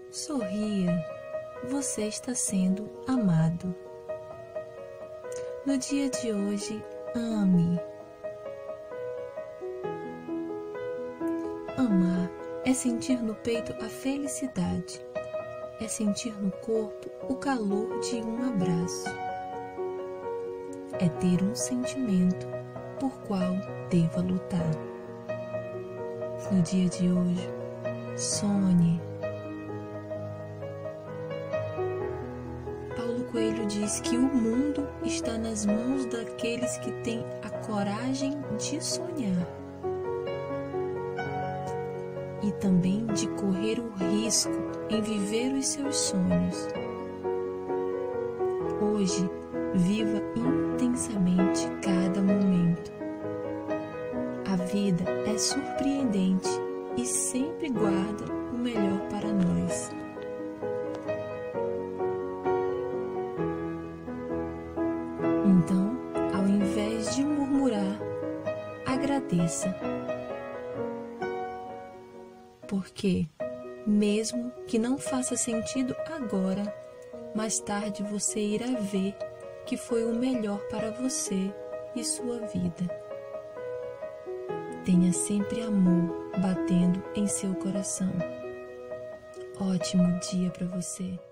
Sorria, você está sendo amado. No dia de hoje, ame. Amar é sentir no peito a felicidade, é sentir no corpo o calor de um abraço, é ter um sentimento por qual deva lutar. No dia de hoje, sonhe. Paulo Coelho diz que o mundo está nas mãos daqueles que têm a coragem de sonhar e também de correr o risco em viver os seus sonhos. Hoje, viva intensamente cada momento. A vida é surpreendente e sempre guarda o melhor para nós. Então, ao invés de murmurar, agradeça. Porque, mesmo que não faça sentido agora, mais tarde você irá ver que foi o melhor para você e sua vida. Tenha sempre amor batendo em seu coração. Ótimo dia para você!